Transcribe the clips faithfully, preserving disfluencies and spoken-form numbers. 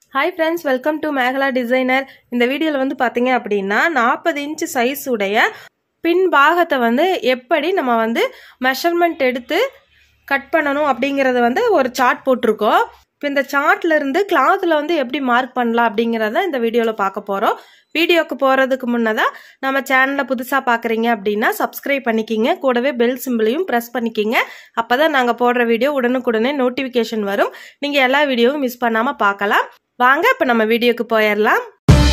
Hi friends, welcome to Meghala Designer. இந்த வீடியோல வந்து பாத்தீங்க அப்படின்னா நாற்பது இன்ச் சைஸ் உடைய பின் பாகத்தை வந்து எப்படி நம்ம வந்து மெஷர்மென்ட் எடுத்து கட் பண்ணனும் அப்படிங்கறத வந்து ஒரு சார்ட் போட்டுருக்கோம். இப்போ இந்த சார்ட்ல இருந்து கிளாத்ல வந்து எப்படி மார்க் பண்ணலாம் அப்படிங்கறத இந்த வீடியோல பார்க்க போறோம். வீடியோக்கு போறதுக்கு முன்னதா நம்ம சேனலை புதுசா பாக்குறீங்க அப்படின்னா சப்ஸ்கிரைப் பண்ணிக்கிங்க, கூடவே பெல் சிம்பிளையும் பிரஸ் பண்ணிக்கிங்க. அப்பதான் நாங்க போடுற வீடியோ உடனுக்குடனே நோட்டிபிகேஷன் வரும். நீங்க எல்லா வீடியோவும் மிஸ் பண்ணாம பார்க்கலாம். வாங்க இப்ப நம்ம வீடியோக்கு போயிரலாம்.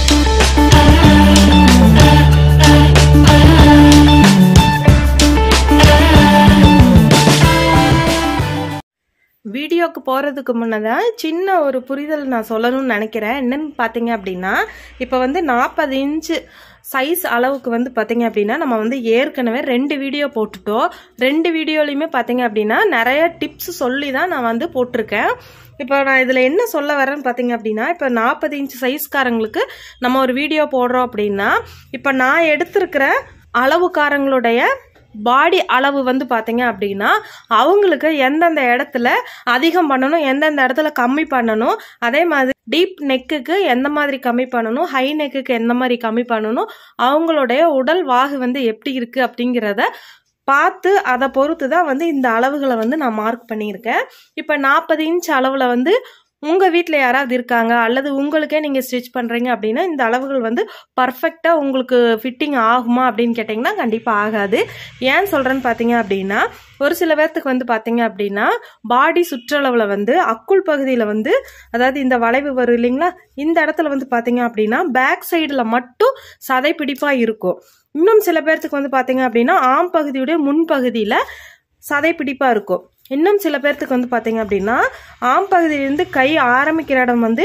வீடியோக்கு போறதுக்கு முன்னதான் சின்ன ஒரு புரிதல் நான் சொல்லணும்னு நினைக்கிறேன். என்னன்னு பாத்தீங்க அப்படின்னா, இப்ப வந்து நாற்பது இன்ச் சைஸ் அளவுக்கு வந்து பாத்தீங்க அப்படின்னா நம்ம வந்து ஏற்கனவே ரெண்டு வீடியோ போட்டுட்டோம். ரெண்டு வீடியோலயுமே பாத்தீங்க அப்படின்னா நிறைய டிப்ஸ் சொல்லி தான் நான் வந்து போட்டிருக்கேன். இப்போ நான் இதுல என்ன சொல்ல வரேன்னு பாத்தீங்க அப்படின்னா, இப்ப நாற்பது இன்ச் சைஸ்காரங்களுக்கு நம்ம ஒரு வீடியோ போடுறோம் அப்படின்னா, இப்ப நான் எடுத்திருக்கிற அளவுக்காரங்களுடைய பாடி அளவு வந்து பாத்தீங்க அப்படின்னா அவங்களுக்கு எந்தெந்த இடத்துல அதிகம் பண்ணணும், எந்தெந்த இடத்துல கம்மி பண்ணணும், அதே மாதிரி டீப் நெக்குக்கு எந்த மாதிரி கம்மி பண்ணணும், ஹை நெக்குக்கு எந்த மாதிரி கம்மி பண்ணணும், அவங்களுடைய உடல் வாகு வந்து எப்படி இருக்கு அப்படிங்கிறத பார்த்து அதை பொறுத்து தான் வந்து இந்த அளவுகளை வந்து நான் மார்க் பண்ணியிருக்கேன். இப்போ நாற்பது இன்ச் அளவுல வந்து உங்க வீட்டில் யாராவது இருக்காங்க அல்லது உங்களுக்கே நீங்க ஸ்டிச் பண்றீங்க அப்படின்னா இந்த அளவுகள் வந்து பர்ஃபெக்டா உங்களுக்கு ஃபிட்டிங் ஆகுமா அப்படின்னு கேட்டீங்கன்னா கண்டிப்பா ஆகாது. ஏன் சொல்றேன்னு பாத்தீங்க அப்படின்னா, ஒரு சில பேர்த்துக்கு வந்து பாத்தீங்க அப்படின்னா பாடி சுற்றளவுல வந்து அக்குள் பகுதியில வந்து, அதாவது இந்த வளைவு வரும் இல்லைங்களா, இந்த இடத்துல வந்து பாத்தீங்க அப்படின்னா பேக் சைடுல மட்டும் சதை பிடிப்பா இருக்கும். இன்னும் சில பேர்த்துக்கு வந்து பாத்தீங்க அப்படின்னா ஆம் பகுதியுடைய முன்பகுதியில சதை பிடிப்பா இருக்கும். இன்னும் சில பேர்த்துக்கு வந்து பாத்தீங்க அப்படின்னா ஆம் பகுதியிலிருந்து கை ஆரம்பிக்கிற இடம் வந்து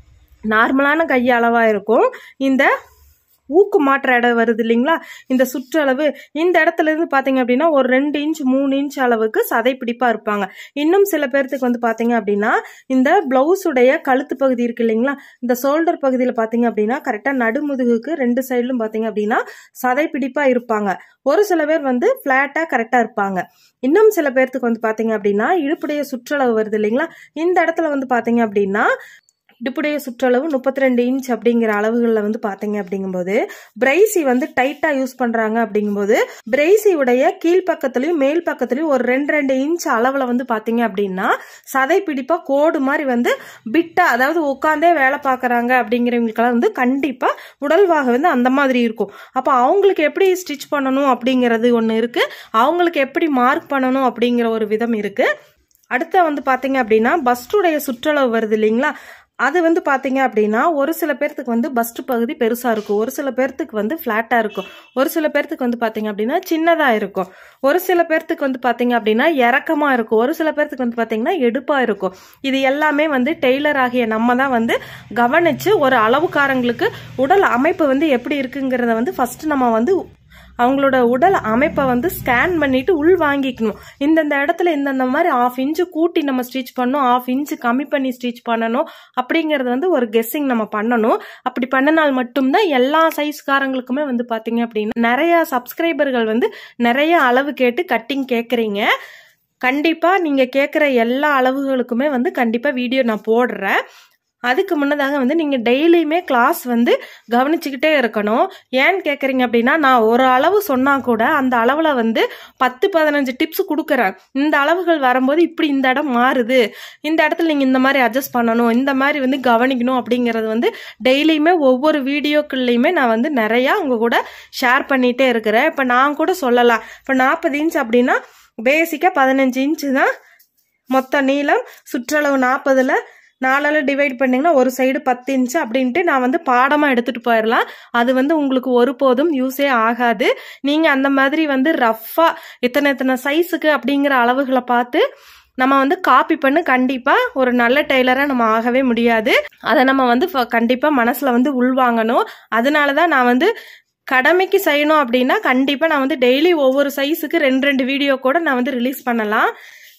நார்மலான கை அளவா இருக்கும். இந்த ஊக்கு மாற்ற இடம் வருது இல்லைங்களா, இந்த சுற்றளவு, இந்த இடத்துல இருந்து பாத்தீங்க அப்படின்னா ஒரு ரெண்டு இன்ச் மூணு இன்ச் அளவுக்கு சதை பிடிப்பா இருப்பாங்க. இன்னும் சில பேர்த்துக்கு வந்து பாத்தீங்க அப்படின்னா இந்த பிளவுஸ் உடைய கழுத்து பகுதி இருக்கு இல்லைங்களா, இந்த ஷோல்டர் பகுதியில பாத்தீங்க அப்படின்னா கரெக்டா நடுமுதுகுக்கு ரெண்டு சைட்லும் பாத்தீங்க அப்படின்னா சதை பிடிப்பா இருப்பாங்க. ஒரு சில பேர் வந்து பிளாட்டா கரெக்டா இருப்பாங்க. இன்னும் சில பேர்த்துக்கு வந்து பாத்தீங்க அப்படின்னா இடுப்புடைய சுற்றளவு வருது இல்லைங்களா, இந்த இடத்துல வந்து பாத்தீங்க அப்படின்னா இடுப்புடைய சுற்றளவு முப்பத்தி ரெண்டு இன்ச் அப்படிங்கிற அளவுகள்ல வந்து பாத்தீங்க அப்படிங்கும்போது பிரைசி வந்து டைட்டா யூஸ் பண்றாங்க. அப்படிங்கும்போது பிரைசி உடைய கீழ்பக்கத்திலயும் மேல் பக்கத்திலயும் ஒரு ரெண்டு ரெண்டு இன்ச் அளவுல வந்து பாத்தீங்க அப்படின்னா சதை பிடிப்பா கோடு மாதிரி வந்து பிட்டா, அதாவது உட்காந்தே வேலை பாக்குறாங்க அப்படிங்கிறவங்களுக்கெல்லாம் வந்து கண்டிப்பா உடல்வாக வந்து அந்த மாதிரி இருக்கும். அப்ப அவங்களுக்கு எப்படி ஸ்டிச் பண்ணணும் அப்படிங்கிறது ஒண்ணு இருக்கு, அவங்களுக்கு எப்படி மார்க் பண்ணணும் அப்படிங்கிற ஒரு விதம் இருக்கு. அடுத்த வந்து பாத்தீங்க அப்படின்னா பஸ்டுடைய சுற்றளவு வருது இல்லைங்களா, அது வந்து பாத்தீங்க அப்படின்னா ஒரு சில பேர்த்துக்கு வந்து பஸ்ட் பகுதி பெருசா இருக்கும், ஒரு சில பேர்த்துக்கு வந்து பிளாட்டா இருக்கும், ஒரு சில பேர்த்துக்கு வந்து பாத்தீங்க அப்படின்னா சின்னதா இருக்கும், ஒரு சில பேர்த்துக்கு வந்து பாத்தீங்க அப்படின்னா இறக்கமா இருக்கும், ஒரு சில பேர்த்துக்கு வந்து பாத்தீங்கன்னா எடுப்பா இருக்கும். இது எல்லாமே வந்து டெய்லர் ஆகிய நம்ம தான் வந்து கவனிச்சு ஒரு அளவுக்காரங்களுக்கு உடல் அமைப்பு வந்து எப்படி இருக்குங்கிறத வந்து ஃபர்ஸ்ட் நம்ம வந்து அவங்களோட உடல் அமைப்பை வந்து ஸ்கேன் பண்ணிட்டு உள் வாங்கிக்கணும். இந்தந்த இடத்துல இந்தந்த மாதிரி ஆஃப் இன்ச்சு கூட்டி நம்ம ஸ்டிச் பண்ணணும், ஆஃப் இன்ச்சு கம்மி பண்ணி ஸ்டிச் பண்ணணும் அப்படிங்கறது வந்து ஒரு கெஸ்ஸிங் நம்ம பண்ணணும். அப்படி பண்ணினால் மட்டும்தான் எல்லா சைஸ்காரங்களுக்குமே வந்து பாத்தீங்க அப்படின்னா நிறைய சப்ஸ்கிரைபர்கள் வந்து நிறைய அளவு கேட்டு கட்டிங் கேக்குறீங்க. கண்டிப்பா நீங்க கேக்குற எல்லா அளவுகளுக்குமே வந்து கண்டிப்பா வீடியோ நான் போடுறேன். அதுக்கு முன்னதாக வந்து நீங்க டெய்லியுமே கிளாஸ் வந்து கவனிச்சுக்கிட்டே இருக்கணும். ஏன்னு கேக்குறீங்க அப்படின்னா, நான் ஒரு அளவு சொன்னா கூட அந்த அளவுல வந்து பத்து பதினஞ்சு டிப்ஸ் கொடுக்கறேன். இந்த அளவுகள் வரும்போது இப்படி இந்த இடம் மாறுது, இந்த இடத்துல நீங்க இந்த மாதிரி அட்ஜஸ்ட் பண்ணணும், இந்த மாதிரி வந்து கவனிக்கணும் அப்படிங்கறது வந்து டெய்லியுமே ஒவ்வொரு வீடியோக்குள்ளயுமே நான் வந்து நிறைய உங்க கூட ஷேர் பண்ணிட்டே இருக்கிறேன். இப்ப நான் கூட சொல்லலாம், இப்ப நாற்பது இன்ச் அப்படின்னா பேசிக்கா பதினஞ்சு இன்ச்சு தான் மொத்த நீளம், சுற்றளவு நாற்பதுல நாலால டிவைட் பண்ணீங்கன்னா ஒரு சைடு பத்து இன்ச்சு அப்படின்ட்டு நான் வந்து பாடமா எடுத்துட்டு போயிடலாம். அது வந்து உங்களுக்கு ஒருபோதும் யூஸே ஆகாது. நீங்க அந்த மாதிரி வந்து ரஃபா இத்தனை இத்தனை சைஸுக்கு அப்படிங்கிற அளவுகளை பார்த்து நம்ம வந்து காப்பி பண்ணு கண்டிப்பா ஒரு நல்ல டெய்லரா நம்ம ஆகவே முடியாது. அதை நம்ம வந்து கண்டிப்பா மனசுல வந்து உள்வாங்கணும். அதனாலதான் நான் வந்து கடமைக்கு செய்யணும் அப்படின்னா கண்டிப்பா நான் வந்து டெய்லி ஒவ்வொரு சைஸுக்கு ரெண்டு ரெண்டு வீடியோ கூட நான் வந்து ரிலீஸ் பண்ணலாம்.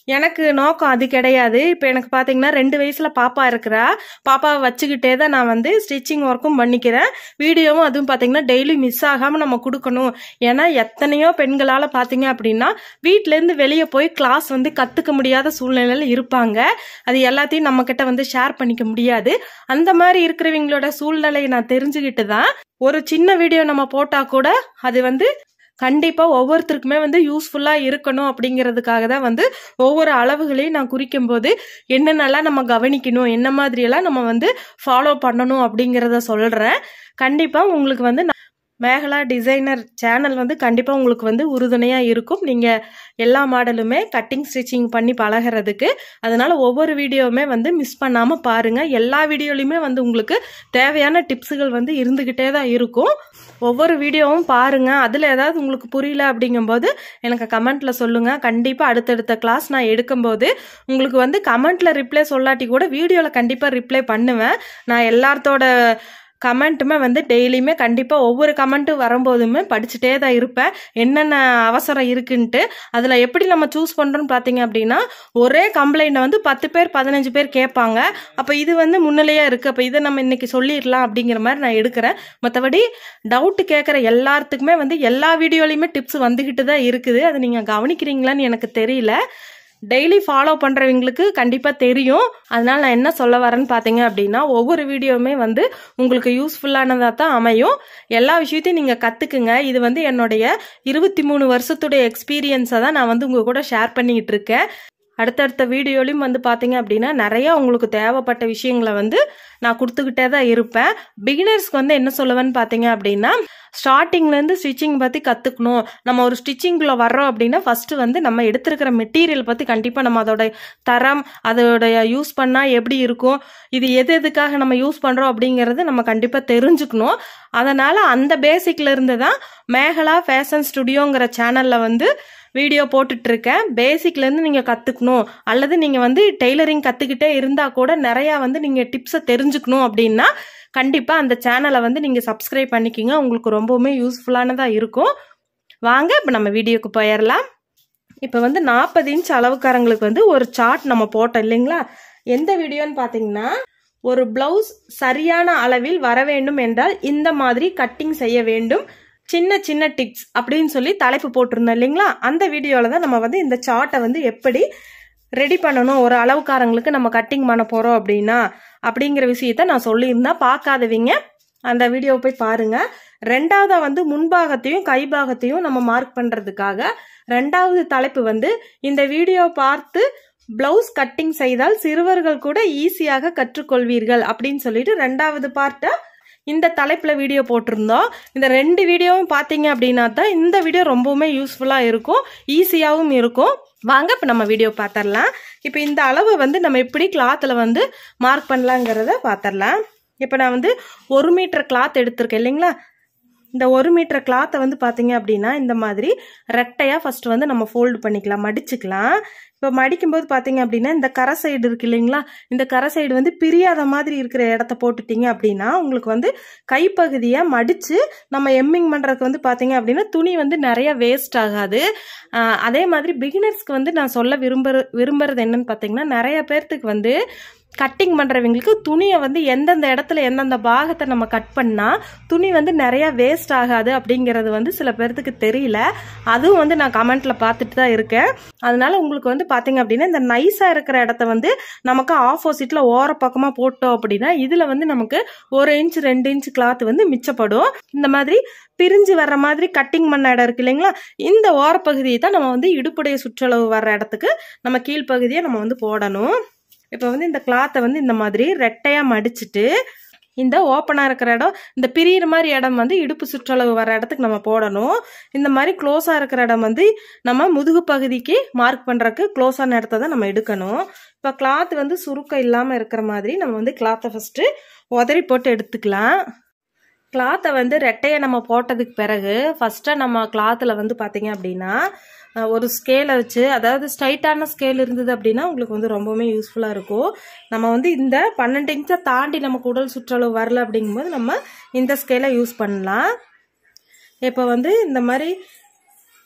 எனக்கு நோக்கம் அது கிடையாது. இப்போ எனக்கு பார்த்தீங்கன்னா ரெண்டு வயசுல பாப்பா இருக்கிறா. பாப்பாவை வச்சுக்கிட்டே தான் நான் வந்து ஸ்டிச்சிங் ஒர்க்கும் பண்ணிக்கிறேன். வீடியோவும் அதுவும் பார்த்தீங்கன்னா டெய்லி மிஸ் ஆகாமல் நம்ம கொடுக்கணும். ஏன்னா எத்தனையோ பெண்களால் பார்த்தீங்க அப்படின்னா வீட்டிலேருந்து வெளியே போய் கிளாஸ் வந்து கற்றுக்க முடியாத சூழ்நிலையில் இருப்பாங்க. அது எல்லாத்தையும் நம்ம கிட்ட வந்து ஷேர் பண்ணிக்க முடியாது. அந்த மாதிரி இருக்கிறவங்களோட சூழ்நிலையை நான் தெரிஞ்சுக்கிட்டு தான் ஒரு சின்ன வீடியோ நம்ம போட்டால் கூட அது வந்து கண்டிப்பாக ஒவ்வொருத்தருக்குமே வந்து யூஸ்ஃபுல்லாக இருக்கணும் அப்படிங்கிறதுக்காக தான் வந்து ஒவ்வொரு அளவுகளையும் நான் குறிக்கும் போது என்னென்னலாம் நம்ம கவனிக்கணும், என்ன மாதிரியெல்லாம் நம்ம வந்து ஃபாலோ பண்ணணும் அப்படிங்கிறத சொல்கிறேன். கண்டிப்பாக உங்களுக்கு வந்து மேகலா டிசைனர் சேனல் வந்து கண்டிப்பாக உங்களுக்கு வந்து உறுதுணையாக இருக்கும். நீங்கள் எல்லா மாடலுமே கட்டிங் ஸ்டிச்சிங் பண்ணி பழகிறதுக்கு. அதனால் ஒவ்வொரு வீடியோவுமே வந்து மிஸ் பண்ணாமல் பாருங்கள். எல்லா வீடியோலையுமே வந்து உங்களுக்கு தேவையான டிப்ஸுகள் வந்து இருந்துக்கிட்டே தான் இருக்கும். ஒவ்வொரு வீடியோவும் பாருங்கள். அதில் ஏதாவது உங்களுக்கு புரியல அப்படிங்கும்போது எனக்கு கமெண்ட்டில் சொல்லுங்கள். கண்டிப்பாக அடுத்தடுத்த கிளாஸ் நான் எடுக்கும்போது உங்களுக்கு வந்து கமெண்ட்டில் ரிப்ளை சொல்லாட்டி கூட வீடியோவில் கண்டிப்பாக ரிப்ளை பண்ணுவேன். நான் எல்லாத்தோட கமெண்ட்டுமே வந்து டெய்லியுமே கண்டிப்பாக ஒவ்வொரு கமெண்ட்டும் வரும்போதுமே படிச்சுட்டே தான் இருப்பேன். என்னென்ன அவசரம் இருக்குன்ட்டு அதில் எப்படி நம்ம சூஸ் பண்ணுறோன்னு பார்த்தீங்க அப்படின்னா ஒரே கம்ப்ளைண்ட்டை வந்து பத்து பேர் பதினஞ்சு பேர் கேட்பாங்க. அப்போ இது வந்து முன்னிலையாக இருக்குது, அப்போ இதை நம்ம இன்னைக்கு சொல்லிடலாம் அப்படிங்கிற மாதிரி நான் எடுக்கிறேன். மற்றபடி டவுட்டு கேட்குற எல்லாத்துக்குமே வந்து எல்லா வீடியோலையுமே டிப்ஸ் வந்துக்கிட்டு தான் இருக்குது. அது நீங்கள் கவனிக்கிறீங்களான்னு எனக்கு தெரியல. டெய்லி ஃபாலோ பண்ணுறவங்களுக்கு கண்டிப்பாக தெரியும். அதனால் நான் என்ன சொல்ல வரேன்னு பார்த்தீங்க அப்படின்னா ஒவ்வொரு வீடியோவுமே வந்து உங்களுக்கு யூஸ்ஃபுல்லானதாக தான் அமையும். எல்லா விஷயத்தையும் நீங்கள் கற்றுக்குங்க. இது வந்து என்னுடைய இருபத்தி மூணு வருஷத்துடைய எக்ஸ்பீரியன்ஸை தான் நான் வந்து உங்கள் கூட ஷேர் பண்ணிக்கிட்டு இருக்கேன். அடுத்தடுத்த வீடியோலையும் வந்து பார்த்தீங்க அப்படின்னா நிறையா உங்களுக்கு தேவைப்பட்ட விஷயங்களை வந்து நான் கொடுத்துக்கிட்டே தான் இருப்பேன். பிகினர்ஸ்க்கு வந்து என்ன சொல்லுவேன்னு பார்த்தீங்க அப்படின்னா ஸ்டார்டிங்லேருந்து ஸ்டிச்சிங் பற்றி கற்றுக்கணும். நம்ம ஒரு ஸ்டிச்சிங்குள்ளே வர்றோம் அப்படின்னா ஃபஸ்ட்டு வந்து நம்ம எடுத்துருக்கிற மெட்டீரியல் பற்றி கண்டிப்பாக நம்ம அதோட தரம், அதோடைய யூஸ் பண்ணால் எப்படி இருக்கும், இது எது எதுக்காக நம்ம யூஸ் பண்ணுறோம் அப்படிங்கிறது நம்ம கண்டிப்பாக தெரிஞ்சுக்கணும். அதனால் அந்த பேசிக்ல இருந்து தான் மேகலா ஃபேஷன் ஸ்டுடியோங்கிற சேனலில் வந்து வீடியோ போட்டுட்ருக்கேன். பேசிக்லேருந்து நீங்கள் கற்றுக்கணும் அல்லது நீங்கள் வந்து டெய்லரிங் கற்றுக்கிட்டே இருந்தால் கூட நிறையா வந்து நீங்கள் டிப்ஸை தெரிஞ்சுக்கணும் அப்படின்னா கண்டிப்பாக அந்த சேனலை வந்து நீங்கள் சப்ஸ்கிரைப் பண்ணிக்கிங்க. உங்களுக்கு ரொம்பவுமே யூஸ்ஃபுல்லானதாக இருக்கும். வாங்க இப்போ நம்ம வீடியோக்கு போயிடலாம். இப்போ வந்து நாற்பது இன்ச் அளவுக்காரங்களுக்கு வந்து ஒரு சார்ட் நம்ம போட்டோம் இல்லைங்களா. எந்த வீடியோன்னு பார்த்தீங்கன்னா ஒரு பிளவுஸ் சரியான அளவில் வர வேண்டும் என்றால் இந்த மாதிரி கட்டிங் செய்ய வேண்டும், சின்ன சின்ன டிப்ஸ் அப்படின்னு சொல்லி தலைப்பு போட்டிருந்தோம் இல்லைங்களா. அந்த வீடியோவில் தான் நம்ம வந்து இந்த சார்ட்டை வந்து எப்படி ரெடி பண்ணணும், ஒரு அளவுக்காரங்களுக்கு நம்ம கட்டிங் பண்ண போகிறோம் அப்படின்னா அப்படிங்கிற விஷயத்த நான் சொல்லியிருந்தேன். பார்க்காதவங்க அந்த வீடியோவை போய் பாருங்கள். ரெண்டாவதாக வந்து முன்பாகத்தையும் கைபாகத்தையும் நம்ம மார்க் பண்ணுறதுக்காக ரெண்டாவது தலைப்பு வந்து இந்த வீடியோ பார்த்து பிளவுஸ் கட்டிங் செய்தால் சிறுவர்கள் கூட ஈஸியாக கற்றுக்கொள்வீர்கள் அப்படின்னு சொல்லிட்டு ரெண்டாவது பார்ட்டை இந்த தலைப்புல வீடியோ போட்டிருந்தோம். இந்த ரெண்டு வீடியோவும் பார்த்தீங்க அப்படின்னா தான் இந்த வீடியோ ரொம்பவுமே யூஸ்ஃபுல்லாக இருக்கும், ஈஸியாகவும் இருக்கும். வாங்க இப்போ நம்ம வீடியோ பார்த்துடலாம். இப்போ இந்த அளவு வந்து நம்ம எப்படி கிளாத்தில் வந்து மார்க் பண்ணலாங்கிறத பார்த்துடலாம். இப்போ நான் வந்து ஒரு மீட்டர் கிளாத் எடுத்திருக்கேன் இல்லைங்களா. இந்த ஒரு மீட்டர் கிளாத்தை வந்து பார்த்தீங்க அப்படின்னா இந்த மாதிரி ரெட்டையாக ஃபர்ஸ்ட் வந்து நம்ம ஃபோல்டு பண்ணிக்கலாம், மடிச்சுக்கலாம். இப்போ மடிக்கும்போது பார்த்தீங்க அப்படின்னா இந்த கரை சைடு இருக்கு இல்லைங்களா, இந்த கரை சைடு வந்து பிரியாத மாதிரி இருக்கிற இடத்த போட்டுட்டீங்க அப்படின்னா உங்களுக்கு வந்து கைப்பகுதியை மடித்து நம்ம எம்மிங் பண்ணுறதுக்கு வந்து பார்த்தீங்க அப்படின்னா துணி வந்து நிறைய வேஸ்ட் ஆகாது. அதே மாதிரி பிகினர்ஸ்க்கு வந்து நான் சொல்ல விரும்புற விரும்புறது என்னன்னு பார்த்தீங்கன்னா நிறைய பேர்த்துக்கு வந்து கட்டிங் பண்ணுறவங்களுக்கு துணியை வந்து எந்தெந்த இடத்துல எந்தெந்த பாகத்தை நம்ம கட் பண்ணால் துணி வந்து நிறையா வேஸ்ட் ஆகாது அப்படிங்கிறது வந்து சில பேர்த்துக்கு தெரியல. அதுவும் வந்து நான் கமெண்ட்டில் பார்த்துட்டு தான் இருக்கேன். அதனால உங்களுக்கு வந்து பார்த்தீங்க அப்படின்னா இந்த நைஸாக இருக்கிற இடத்த வந்து நமக்கு ஆப்போசிட்டில் ஓர பக்கமாக போட்டோம் அப்படின்னா இதில் வந்து நமக்கு ஒரு இன்ச் ரெண்டு இன்ச் கிளாத் வந்து மிச்சப்படும். இந்த மாதிரி பிரிஞ்சு வர்ற மாதிரி கட்டிங் பண்ண இடம் இருக்கு இல்லைங்களா, இந்த ஓரப்பகுதியை தான் நம்ம வந்து இடுப்புடைய சுற்றளவு வர்ற இடத்துக்கு நம்ம கீழ்ப்பகுதியை நம்ம வந்து போடணும். இப்போ வந்து இந்த கிளாத்தை வந்து இந்த மாதிரி ரெட்டையாக மடிச்சுட்டு இந்த ஓப்பனாக இருக்கிற இடம், இந்த பிரியிற மாதிரி இடம் வந்து இடுப்பு சுற்றளவு வர இடத்துக்கு நம்ம போடணும். இந்த மாதிரி க்ளோஸாக இருக்கிற இடம் வந்து நம்ம முதுகு பகுதிக்கு மார்க் பண்ணுறதுக்கு க்ளோஸான இடத்த தான் நம்ம எடுக்கணும். இப்போ கிளாத் வந்து சுருக்கம் இல்லாமல் இருக்கிற மாதிரி நம்ம வந்து கிளாத்தை ஃபஸ்ட்டு உதறி போட்டு எடுத்துக்கலாம். கிளாத்தை வந்து ரெட்டையை நம்ம போட்டதுக்கு பிறகு ஃபஸ்ட்டாக நம்ம கிளாத்தில் வந்து பார்த்தீங்க அப்படின்னா ஒரு ஸ்கேலை வச்சு, அதாவது ஸ்ட்ரைட்டான ஸ்கேல் இருந்தது அப்படின்னா உங்களுக்கு வந்து ரொம்பவுமே யூஸ்ஃபுல்லாக இருக்கும். நம்ம வந்து இந்த பன்னெண்டு இன்ச்சை தாண்டி நமக்கு உடல் சுற்றளவு வரல அப்படிங்கும்போது நம்ம இந்த ஸ்கேலை யூஸ் பண்ணலாம். இப்போ வந்து இந்த மாதிரி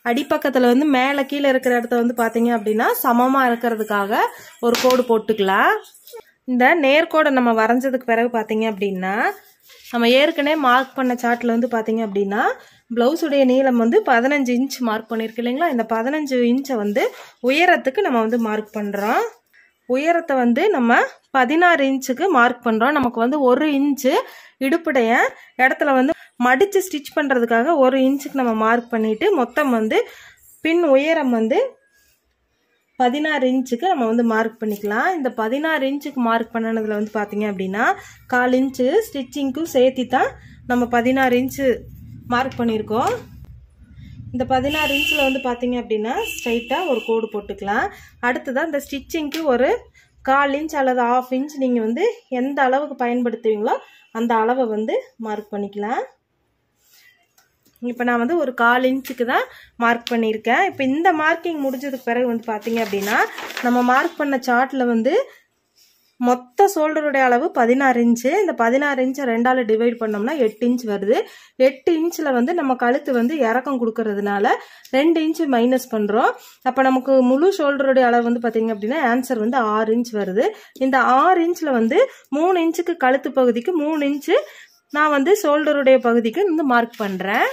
அடிப்பக்கத்தில் வந்து மேலே கீழே இருக்கிற இடத்த வந்து பார்த்தீங்க அப்படின்னா சமமாக இருக்கிறதுக்காக ஒரு கோடு போட்டுக்கலாம். இந்த நேர்கோடை நம்ம வரைஞ்சதுக்கு பிறகு பார்த்தீங்க அப்படின்னா நம்ம ஏற்கனவே மார்க் பண்ண சார்ட்டில் வந்து பார்த்தீங்க அப்படின்னா ப்ளவுஸுடைய நீளம் வந்து பதினஞ்சு இன்ச் மார்க் பண்ணியிருக்கு இல்லைங்களா. இந்த பதினஞ்சு இன்ச்சை வந்து உயரத்துக்கு நம்ம வந்து மார்க் பண்ணுறோம். உயரத்தை வந்து நம்ம பதினாறு இன்ச்சுக்கு மார்க் பண்ணுறோம். நமக்கு வந்து ஒரு இன்ச்சு இடுப்புடைய இடத்துல வந்து மடித்து ஸ்டிச் பண்ணுறதுக்காக ஒரு இன்ச்சுக்கு நம்ம மார்க் பண்ணிவிட்டு மொத்தம் வந்து பின் உயரம் வந்து பதினாறு இன்ச்சுக்கு நம்ம வந்து மார்க் பண்ணிக்கலாம். இந்த பதினாறு இன்ச்சுக்கு மார்க் பண்ணனதில் வந்து பார்த்தீங்க அப்படின்னா கால் இன்ச்சு ஸ்டிச்சிங்க்கும் சேர்த்தி தான் நம்ம பதினாறு இன்ச்சு மார்க் பண்ணியிருக்கோம். இந்த பதினாறு இன்ச்சில் வந்து பார்த்தீங்க அப்படின்னா ஸ்ட்ரைட்டாக ஒரு கோடு போட்டுக்கலாம். அடுத்ததான் இந்த ஸ்டிச்சிங்க்கு ஒரு கால் இன்ச் அல்லது ஆஃப் இன்ச் நீங்கள் வந்து எந்த அளவுக்கு பயன்படுத்துவீங்களோ அந்த அளவை வந்து மார்க் பண்ணிக்கலாம். இப்போ நான் வந்து ஒரு கால் இன்ச்சுக்கு தான் மார்க் பண்ணியிருக்கேன். இப்போ இந்த மார்க்கிங் முடிஞ்சதுக்கு பிறகு வந்து பார்த்தீங்க அப்படின்னா நம்ம மார்க் பண்ண சார்ட்டில் வந்து மொத்த ஷோல்டருடைய அளவு பதினாறு இன்ச்சு. இந்த பதினாறு இன்ச்சை ரெண்டால் டிவைட் பண்ணோம்னா எட்டு இன்ச் வருது. எட்டு இன்ச்சில் வந்து நம்ம கழுத்து வந்து இறக்கம் கொடுக்கறதுனால ரெண்டு இன்ச்சு மைனஸ் பண்ணுறோம். அப்போ நமக்கு முழு ஷோல்டருடைய அளவு வந்து பார்த்தீங்க அப்படின்னா ஆன்சர் வந்து ஆறு இன்ச் வருது. இந்த ஆறு இன்ச்சில் வந்து மூணு இன்ச்சுக்கு கழுத்து பகுதிக்கு மூணு இன்ச்சு நான் வந்து ஷோல்டருடைய பகுதிக்கு வந்து மார்க் பண்ணுறேன்.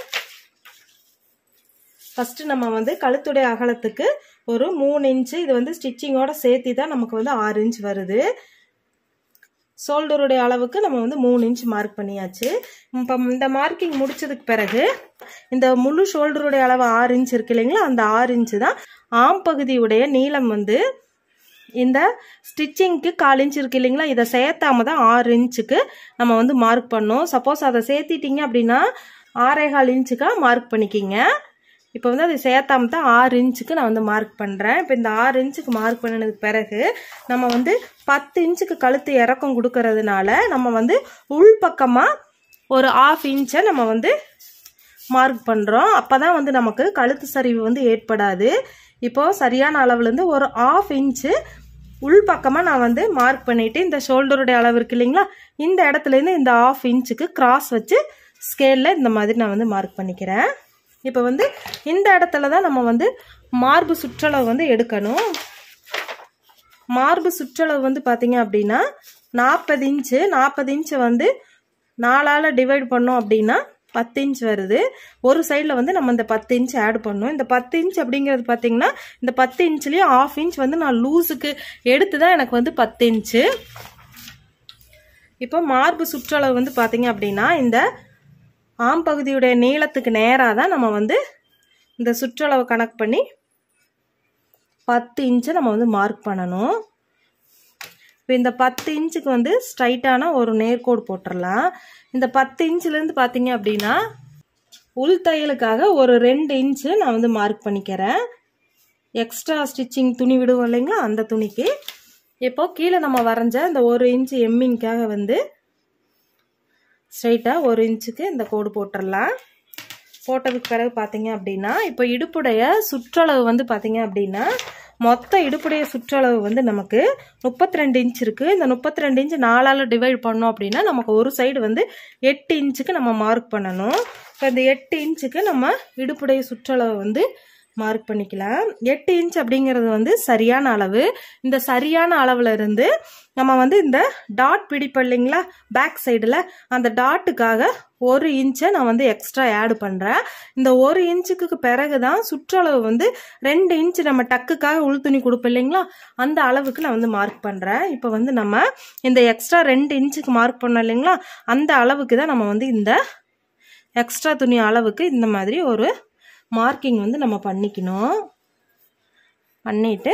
ஃபஸ்ட்டு நம்ம வந்து கழுத்துடைய அகலத்துக்கு ஒரு மூணு இன்ச்சு இது வந்து ஸ்டிச்சிங்கோட சேர்த்தி தான் நமக்கு வந்து ஆறு இன்ச் வருது. ஷோல்டருடைய அளவுக்கு நம்ம வந்து மூணு இன்ச் மார்க் பண்ணியாச்சு. இப்போ இந்த மார்க்கிங் முடிச்சதுக்கு பிறகு இந்த முழு ஷோல்டருடைய அளவு ஆறு இன்ச் இருக்கு இல்லைங்களா, அந்த ஆறு இன்ச்சு தான் ஆம் பகுதியுடைய நீளம் வந்து இந்த ஸ்டிச்சிங்க்கு கால் இன்ச் இருக்கு இல்லைங்களா, இதை சேர்த்தாம தான் ஆறு இன்ச்சுக்கு நம்ம வந்து மார்க் பண்ணோம். சப்போஸ் அதை சேர்த்திட்டீங்க அப்படின்னா ஆறே கால் இன்ச்சுக்கா மார்க் பண்ணிக்கிங்க. இப்போ வந்து அதை சேர்த்தாம தான் ஆறு இன்ச்சுக்கு நான் வந்து மார்க் பண்ணுறேன். இப்போ இந்த ஆறு இன்ச்சுக்கு மார்க் பண்ணதுக்கு பிறகு நம்ம வந்து பத்து இன்ச்சுக்கு கழுத்து இறக்கம் கொடுக்கறதுனால நம்ம வந்து உள் பக்கமாக ஒரு ஆஃப் இன்ச்சை நம்ம வந்து மார்க் பண்ணுறோம். அப்போ தான் வந்து நமக்கு கழுத்து சரிவு வந்து ஏற்படாது. இப்போது சரியான அளவுலேருந்து ஒரு ஆஃப் இன்ச்சு உள் பக்கமாக நான் வந்து மார்க் பண்ணிவிட்டு இந்த ஷோல்டருடைய அளவு இருக்கு இல்லைங்களா, இந்த இடத்துலேருந்து இந்த ஆஃப் இன்ச்சுக்கு கிராஸ் வச்சு ஸ்கேலில் இந்த மாதிரி நான் வந்து மார்க் பண்ணிக்கிறேன். இப்போ வந்து இந்த இடத்துல தான் நம்ம வந்து மார்பு சுற்றளவு வந்து எடுக்கணும். மார்பு சுற்றளவு வந்து பார்த்தீங்க அப்படின்னா நாற்பது இன்ச்சு. நாற்பது இன்ச்சை வந்து நாலால் டிவைட் பண்ணோம் அப்படின்னா பத்து இன்ச் வருது. ஒரு சைடில் வந்து நம்ம இந்த பத்து இன்ச் ஆட் பண்ணோம். இந்த பத்து இன்ச் அப்படிங்கிறது பார்த்தீங்கன்னா இந்த பத்து இன்ச்லேயும் ஆஃப் இன்ச் வந்து நான் லூஸுக்கு எடுத்து தான் எனக்கு வந்து பத்து இன்ச்சு. இப்போ மார்பு சுற்றளவு வந்து பார்த்தீங்க அப்படின்னா இந்த ஆம் பகுதியுடைய நீளத்துக்கு நேராக தான் நம்ம வந்து இந்த சுற்றளவு கணக்கு பண்ணி பத்து இன்ச்சை நம்ம வந்து மார்க் பண்ணணும். இப்போ இந்த பத்து இன்ச்சுக்கு வந்து ஸ்ட்ரைட்டான ஒரு நேர்கோடு போட்டுடலாம். இந்த பத்து இன்ச்சிலேருந்து பார்த்தீங்க அப்படின்னா உள் தையலுக்காக ஒரு ரெண்டு இன்ச்சு நான் வந்து மார்க் பண்ணிக்கிறேன். எக்ஸ்ட்ரா ஸ்டிச்சிங் துணி விடுவோம் இல்லைங்களா, அந்த துணிக்கு. இப்போது கீழே நம்ம வரைஞ்ச இந்த ஒரு இன்ச்சு எம்மிங்காக வந்து ஸ்ட்ரைட்டாக ஒரு இன்ச்சுக்கு இந்த கோடு போட்டுடலாம். போட்டதுக்கு பிறகு பார்த்தீங்க அப்படின்னா இப்போ இடுப்புடைய சுற்றளவு வந்து பார்த்தீங்க அப்படின்னா மொத்த இடுப்புடைய சுற்றளவு வந்து நமக்கு முப்பத்தி ரெண்டு இன்ச் இருக்குது. இந்த முப்பத்தி ரெண்டு இன்ச்சு நாலால் டிவைட் பண்ணோம் அப்படின்னா நமக்கு ஒரு சைடு வந்து எட்டு இன்ச்சுக்கு நம்ம மார்க் பண்ணணும். இப்போ இந்த எட்டு இன்ச்சுக்கு நம்ம இடுப்புடைய சுற்றளவு வந்து மார்க் பண்ணிக்கலாம். எட்டு இன்ச் அப்படிங்கிறது வந்து சரியான அளவு. இந்த சரியான அளவில் இருந்து நம்ம வந்து இந்த டாட் பிடிப்போம் இல்லைங்களா பேக் சைடில், அந்த டாட்டுக்காக ஒரு இன்ச்சை நான் வந்து எக்ஸ்ட்ரா ஆட் பண்ணுறேன். இந்த ஒரு இன்ச்சுக்கு பிறகு தான் சுற்றளவு வந்து ரெண்டு இன்ச்சு நம்ம டக்குக்காக உள் துணி கொடுப்போம் இல்லைங்களா, அந்த அளவுக்கு நான் வந்து மார்க் பண்ணுறேன். இப்போ வந்து நம்ம இந்த எக்ஸ்ட்ரா ரெண்டு இன்ச்சுக்கு மார்க் பண்ணோம் இல்லைங்களா, அந்த அளவுக்கு தான் நம்ம வந்து இந்த எக்ஸ்ட்ரா துணி அளவுக்கு இந்த மாதிரி ஒரு மார்க்கிங் வந்து நம்ம பண்ணிக்கணும். பண்ணிட்டு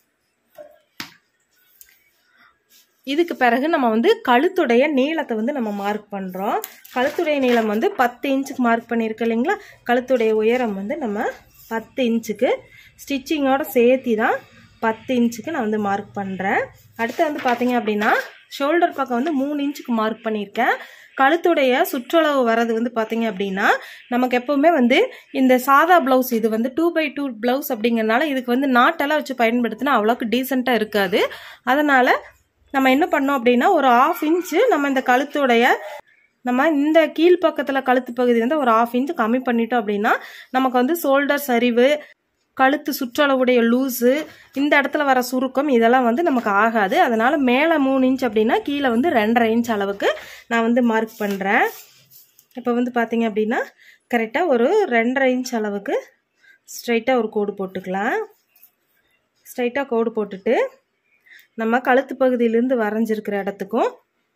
இதுக்கு பிறகு நம்ம வந்து கழுத்துடைய நீளத்தை வந்து நம்ம மார்க் பண்ணுறோம். கழுத்துடைய நீளம் வந்து பத்து இன்ச்சுக்கு மார்க் பண்ணியிருக்கு இல்லைங்களா, கழுத்துடைய உயரம் வந்து நம்ம பத்து இன்ச்சுக்கு ஸ்டிச்சிங்கோட சேர்த்தி தான் பத்து இன்ச்சுக்கு நான் வந்து மார்க் பண்ணுறேன். அடுத்து வந்து பார்த்தீங்க அப்படின்னா ஷோல்டர் பக்கம் வந்து மூணு இன்ச்சுக்கு மார்க் பண்ணியிருக்கேன். கழுத்துடைய சுற்றளவு வர்றது வந்து பார்த்தீங்க அப்படின்னா நமக்கு எப்போவுமே வந்து இந்த சாதா ப்ளவுஸ் இது வந்து டூ பை டூ ப்ளவுஸ் அப்படிங்கிறனால இதுக்கு வந்து நாட்டெல்லாம் வச்சு பயன்படுத்தினா அவ்வளோக்கு டீசெண்டாக இருக்காது. அதனால் நம்ம என்ன பண்ணோம் அப்படின்னா ஒரு ஆஃப் இன்ச்சு நம்ம இந்த கழுத்துடைய நம்ம இந்த கீழ் பக்கத்தில் கழுத்து பகுதி வந்து ஒரு ஆஃப் இன்ச் கம்மி பண்ணிட்டோம் அப்படின்னா நமக்கு வந்து ஷோல்டர் சரிவு, கழுத்து சுற்றளவுடைய லூஸு, இந்த இடத்துல வர சுருக்கம் இதெல்லாம் வந்து நமக்கு ஆகாது. அதனால மேலே மூணு இன்ச் அப்படின்னா கீழே வந்து ரெண்டரை இன்ச் அளவுக்கு நான் வந்து மார்க் பண்ணுறேன். இப்போ வந்து பார்த்தீங்க அப்படின்னா கரெக்டாக ஒரு ரெண்டரை இன்ச் அளவுக்கு ஸ்ட்ரைட்டாக ஒரு கோடு போட்டுக்கலாம். ஸ்ட்ரைட்டாக கோடு போட்டுட்டு நம்ம கழுத்து பகுதியிலேருந்து வரைஞ்சிருக்கிற இடத்துக்கும்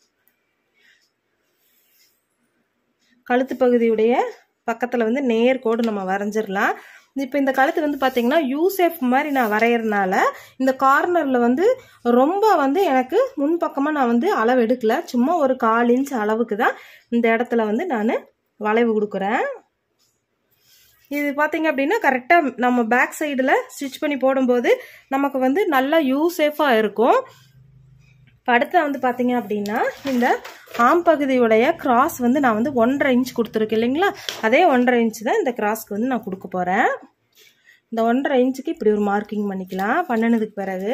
கழுத்து பகுதியுடைய பக்கத்தில் வந்து நேர் கோடு நம்ம வரைஞ்சிடலாம். இப்போ இந்த கழுத்து வந்து பார்த்தீங்கன்னா யூசேஃப் மாதிரி நான் வரைகிறதுனால இந்த கார்னரில் வந்து ரொம்ப வந்து எனக்கு முன்பக்கமாக நான் வந்து அளவு எடுக்கல. சும்மா ஒரு கால் இன்ச் அளவுக்கு தான் இந்த இடத்துல வந்து நான் வளைவு கொடுக்குறேன். இது பார்த்தீங்க அப்படின்னா கரெக்டாக நம்ம பேக் சைடில் ஸ்டிச் பண்ணி போடும்போது நமக்கு வந்து நல்லா யூசேஃபாக இருக்கும். இப்போ அடுத்த வந்து பார்த்தீங்க அப்படின்னா இந்த ஆம் பகுதியுடைய கிராஸ் வந்து நான் வந்து ஒன்றரை இன்ச் கொடுத்துருக்கேன் இல்லைங்களா, அதே ஒன்றரை இன்ச் தான் இந்த கிராஸ்க்கு வந்து நான் கொடுக்க போகிறேன். இந்த ஒன்றரை இன்ச்சுக்கு இப்படி ஒரு மார்க்கிங் பண்ணிக்கலாம். பண்ணினதுக்கு பிறகு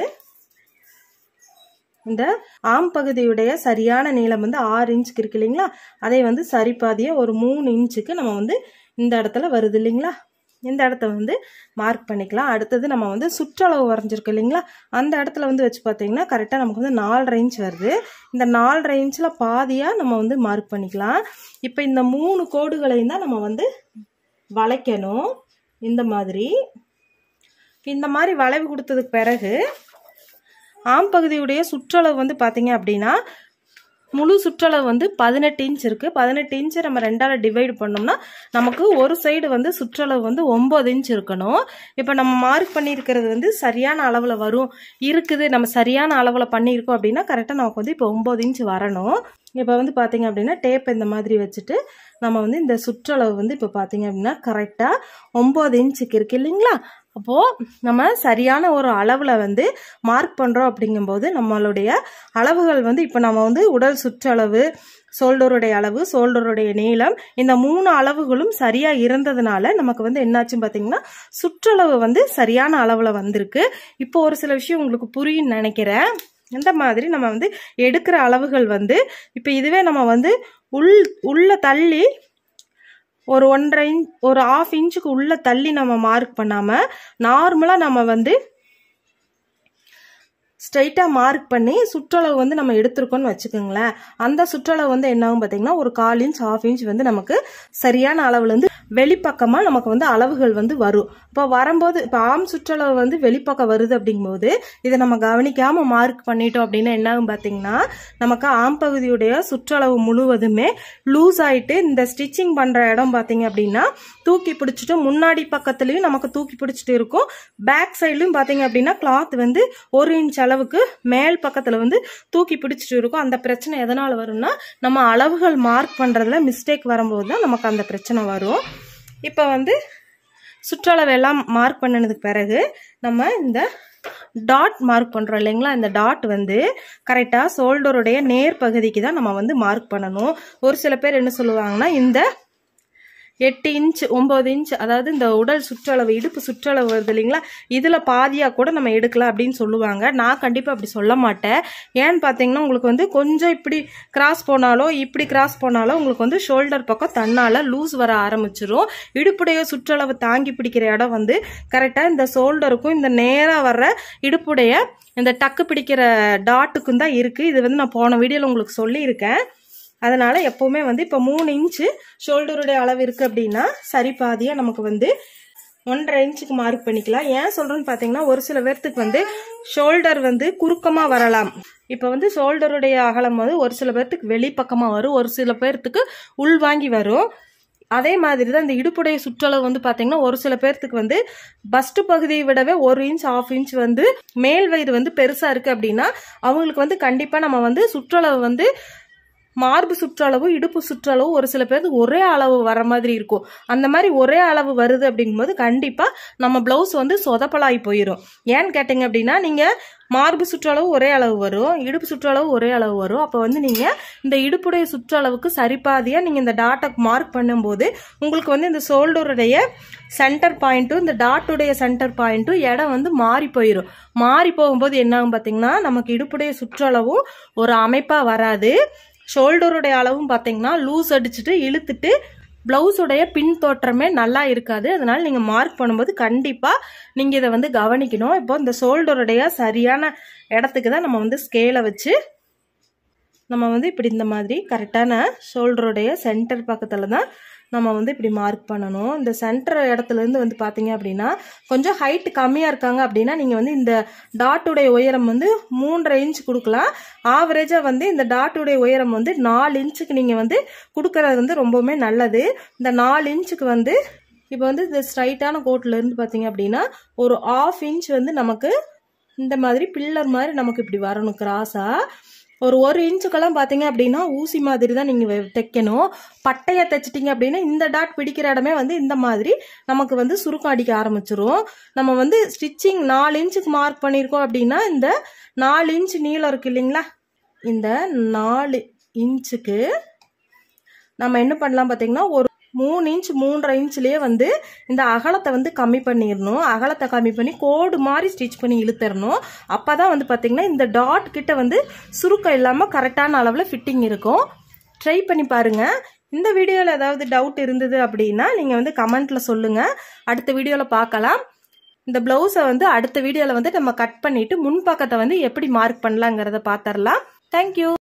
இந்த ஆம் பகுதியுடைய சரியான நீளம் வந்து ஆறு இன்ச்சுக்கு இருக்கு இல்லைங்களா, அதை வந்து சரிபாதியை ஒரு மூணு இன்ச்சுக்கு நம்ம வந்து இந்த இடத்துல வருது இல்லைங்களா, இந்த இடத்த வந்து மார்க் பண்ணிக்கலாம். அடுத்தது நம்ம வந்து சுற்றளவு வரைஞ்சிருக்கோம் இல்லைங்களா, அந்த இடத்துல வந்து வச்சு பார்த்தீங்கன்னா கரெக்டாக நமக்கு வந்து நாலரை இன்ச் வருது. இந்த நாலரை இன்ச்சில் பாதியாக நம்ம வந்து மார்க் பண்ணிக்கலாம். இப்போ இந்த மூணு கோடுகளையும் தான் நம்ம வந்து வளைக்கணும். இந்த மாதிரி இந்த மாதிரி வளைவு கொடுத்ததுக்கு பிறகு ஆம் பகுதியுடைய சுற்றளவு வந்து பார்த்தீங்க அப்படின்னா முழு சுற்றளவு வந்து பதினெட்டு இன்ச் இருக்குது. பதினெட்டு இன்ச்சை நம்ம ரெண்டால் டிவைடு பண்ணோம்னா நமக்கு ஒரு சைடு வந்து சுற்றளவு வந்து ஒம்பது இன்ச் இருக்கணும். இப்போ நம்ம மார்க் பண்ணியிருக்கிறது வந்து சரியான அளவில் வரும் இருக்குது, நம்ம சரியான அளவில் பண்ணியிருக்கோம் அப்படின்னா கரெக்டாக நமக்கு வந்து இப்போ ஒம்பது இன்ச் வரணும். இப்போ வந்து பார்த்தீங்க அப்படின்னா டேப் இந்த மாதிரி வச்சுட்டு நம்ம வந்து இந்த சுற்றளவு வந்து இப்போ பார்த்தீங்க அப்படின்னா கரெக்டாக ஒம்பது இன்ச்சுக்கு இருக்குது இல்லைங்களா. அப்போது நம்ம சரியான ஒரு அளவில் வந்து மார்க் பண்ணுறோம். அப்படிங்கும்போது நம்மளுடைய அளவுகள் வந்து இப்போ நம்ம வந்து உடல் சுற்றளவு, ஷோல்டருடைய அளவு, ஷோல்டருடைய நீளம், இந்த மூணு அளவுகளும் சரியாக இருந்ததுனால நமக்கு வந்து என்னாச்சுன்னு பார்த்தீங்கன்னா சுற்றளவு வந்து சரியான அளவில் வந்திருக்கு. இப்போ ஒரு சில விஷயம் உங்களுக்கு புரியும்னு நினைக்கிறேன். இந்த மாதிரி நம்ம வந்து எடுக்கிற அளவுகள் வந்து இப்போ இதுவே நம்ம வந்து உள் உள்ள தள்ளி ஒரு ஒன்றரை இன்ச் ஒரு ஆஃப் இன்ச்சுக்கு உள்ள தள்ளி நம்ம மார்க் பண்ணாமல் நார்மலாக நம்ம வந்து ஸ்ட்ரைட்டாக மார்க் பண்ணி சுற்றளவு வந்து நம்ம எடுத்துருக்கோன்னு வச்சுக்கோங்களேன். அந்த சுற்றளவு வந்து என்னாகும் பார்த்தீங்கன்னா ஒரு கால் இன்ச் ஆஃப் இன்ச் வந்து நமக்கு சரியான அளவுல இருந்து வெளிப்பக்கமாக நமக்கு வந்து அளவுகள் வந்து வரும். இப்போ வரும்போது இப்போ ஆம் சுற்றளவு வந்து வெளிப்பக்கம் வருது அப்படிங்கும்போது இதை நம்ம கவனிக்காமல் மார்க் பண்ணிட்டோம் அப்படின்னா என்னாகும் பார்த்தீங்கன்னா நமக்கு ஆம் பகுதியுடைய சுற்றளவு முழுவதுமே லூஸ் ஆகிட்டு இந்த ஸ்டிச்சிங் பண்ணுற இடம் பார்த்தீங்க அப்படின்னா தூக்கி பிடிச்சிட்டு முன்னாடி பக்கத்துலையும் நமக்கு தூக்கி பிடிச்சிட்டு இருக்கும், பேக் சைட்லையும் பார்த்தீங்க அப்படின்னா கிளாத் வந்து ஒரு இன்ச் அளவுக்கு மேல் பக்கத்தில் வந்து தூக்கி பிடிச்சிட்டு இருக்கும். அந்த பிரச்சனை எதனால் வரும்னா நம்ம அளவுகள் மார்க் பண்ணுறதுல மிஸ்டேக் வரும்போது தான் நமக்கு அந்த பிரச்சனை வரும். இப்போ வந்து சுற்றளவு எல்லாம் மார்க் பண்ணினதுக்கு பிறகு நம்ம இந்த டாட் மார்க் பண்ணுறோம் இல்லைங்களா, இந்த டாட் வந்து கரெக்டாக ஷோல்டருடைய நேர் பகுதிக்கு தான் நம்ம வந்து மார்க் பண்ணணும். ஒரு சில பேர் என்ன சொல்லுவாங்கன்னா இந்த எட்டு இன்ச் ஒம்பது இன்ச் அதாவது இந்த உடல் சுற்றளவு இடுப்பு சுற்றளவு வருது இல்லைங்களா, இதில் பாதியாக கூட நம்ம எடுக்கலாம் அப்படின்னு சொல்லுவாங்க. நான் கண்டிப்பாக அப்படி சொல்ல மாட்டேன். ஏன்னு பார்த்தீங்கன்னா உங்களுக்கு வந்து கொஞ்சம் இப்படி கிராஸ் போனாலோ இப்படி கிராஸ் போனாலோ உங்களுக்கு வந்து ஷோல்டர் பக்கம் தன்னால் லூஸ் வர ஆரம்பிச்சிடும். இடுப்புடைய சுற்றளவு தாங்கி பிடிக்கிற இடம் வந்து கரெக்டாக இந்த ஷோல்டருக்கும் இந்த நேராக வர்ற இடுப்புடைய இந்த டக்கு பிடிக்கிற டாட்டுக்கும் தான் இருக்குது. இது வந்து நான் போன வீடியோவில் உங்களுக்கு சொல்லியிருக்கேன். அதனால எப்பவுமே வந்து இப்போ மூணு இன்ச்சு ஷோல்டருடைய அளவு இருக்கு அப்படின்னா சரி பாதியா நமக்கு வந்து ஒன்றரை இன்ச்சுக்கு மார்க் பண்ணிக்கலாம். ஏன் சொல்றேன்னு பார்த்தீங்கன்னா ஒரு சில பேர்த்துக்கு வந்து ஷோல்டர் வந்து குறுக்கமாக வரலாம். இப்போ வந்து ஷோல்டருடைய அகலம் வந்து ஒரு சில பேர்த்துக்கு வெளிப்பக்கமாக வரும், ஒரு சில பேர்த்துக்கு உள் வாங்கி வரும். அதே மாதிரி தான் இந்த இடுப்புடைய சுற்றளவு வந்து பார்த்தீங்கன்னா ஒரு சில பேர்த்துக்கு வந்து பஸ்ட் பகுதியை விடவே ஒரு இன்ச் ஆஃப் இன்ச் வந்து மேல் வயிறு வந்து பெருசாக இருக்குது அப்படின்னா அவங்களுக்கு வந்து கண்டிப்பாக நம்ம வந்து சுற்றளவு வந்து மார்பு சுற்றளவு இடுப்பு சுற்றளவு ஒரு சில பேருக்கு ஒரே அளவு வர மாதிரி இருக்கும். அந்த மாதிரி ஒரே அளவு வருது அப்படிங்கும்போது கண்டிப்பாக நம்ம பிளவுஸ் வந்து சொதப்பலாகி போயிடும். ஏன்னு கேட்டிங்க அப்படின்னா நீங்கள் மார்பு சுற்றளவு ஒரே அளவு வரும், இடுப்பு சுற்றளவு ஒரே அளவு வரும். அப்போ வந்து நீங்கள் இந்த இடுப்புடைய சுற்றளவுக்கு சரிபாதியாக நீங்கள் இந்த டாட்டை மார்க் பண்ணும்போது உங்களுக்கு வந்து இந்த ஷோல்டருடைய சென்டர் பாயிண்ட்டும் இந்த டாட்டுடைய சென்டர் பாயிண்ட்டும் இடம் வந்து மாறி போயிடும். மாறி போகும்போது என்ன ஆகும் பார்த்தீங்கன்னா நமக்கு இடுப்புடைய சுற்றளவும் ஒரு அமைப்பாக வராது, ஷோல்டருடைய அளவும் பார்த்தீங்கன்னா லூஸ் அடிச்சுட்டு இழுத்துட்டு ப்ளவுஸுடைய பின் தோற்றமே நல்லா இருக்காது. அதனால நீங்கள் மார்க் பண்ணும்போது கண்டிப்பாக நீங்கள் இதை வந்து கவனிக்கணும். இப்போ இந்த ஷோல்டருடைய சரியான இடத்துக்கு தான் நம்ம வந்து ஸ்கேலை வச்சு நம்ம வந்து இப்படி இந்த மாதிரி கரெக்டான ஷோல்டருடைய சென்டர் பக்கத்தில் தான் நம்ம வந்து இப்படி மார்க் பண்ணணும். இந்த சென்டர் இடத்துலேருந்து வந்து பார்த்தீங்க அப்படின்னா கொஞ்சம் ஹைட் கம்மியாக இருக்காங்க அப்படின்னா நீங்கள் வந்து இந்த டாட்டுடைய உயரம் வந்து மூன்றரை இன்ச் கொடுக்கலாம். ஆவரேஜாக வந்து இந்த டாட்டுடைய உயரம் வந்து நாலு இன்ச்சுக்கு நீங்கள் வந்து கொடுக்கறது வந்து ரொம்பவுமே நல்லது. இந்த நாலு இன்ச்சுக்கு வந்து இப்போ வந்து இந்த ஸ்ட்ரைட்டான கோட்டிலேருந்து பார்த்தீங்க அப்படின்னா ஒரு ஆஃப் இன்ச் வந்து நமக்கு இந்த மாதிரி பில்லர் மாதிரி நமக்கு இப்படி வரணும் கிராஸாக. ஒரு ஒரு இன்ச்சுக்கெல்லாம் பார்த்தீங்க அப்படின்னா ஊசி மாதிரி தான் நீங்கள் தைக்கணும். பட்டையை தைச்சிட்டிங்க அப்படின்னா இந்த டாட் பிடிக்கிற இடமே வந்து இந்த மாதிரி நமக்கு வந்து சுருக்கம் அடிக்க ஆரம்பிச்சிரும். நம்ம வந்து ஸ்டிச்சிங் நாலு இன்ச்சுக்கு மார்க் பண்ணியிருக்கோம் அப்படின்னா இந்த நாலு இன்ச் நீளம் இருக்கு இல்லைங்களா, இந்த நாலு இன்ச்சுக்கு நம்ம என்ன பண்ணலாம் பார்த்தீங்கன்னா ஒரு மூணு இன்ச் மூன்றரை இன்ச்லேயே வந்து இந்த அகலத்தை வந்து கம்மி பண்ணிடணும். அகலத்தை கம்மி பண்ணி கோடு மாதிரி ஸ்டிச் பண்ணி இழுத்துடணும். அப்போ தான் வந்து பார்த்தீங்கன்னா இந்த டாட் கிட்ட வந்து சுருக்கம் இல்லாமல் கரெக்டான அளவில் ஃபிட்டிங் இருக்கும். ட்ரை பண்ணி பாருங்கள். இந்த வீடியோவில் ஏதாவது டவுட் இருந்தது அப்படின்னா நீங்கள் வந்து கமெண்ட்டில் சொல்லுங்கள். அடுத்த வீடியோவில் பார்க்கலாம். இந்த ப்ளவுஸை வந்து அடுத்த வீடியோவில் வந்து நம்ம கட் பண்ணிவிட்டு முன்பக்கத்தை வந்து எப்படி மார்க் பண்ணலாங்கிறத பார்த்துடலாம். தேங்க்யூ.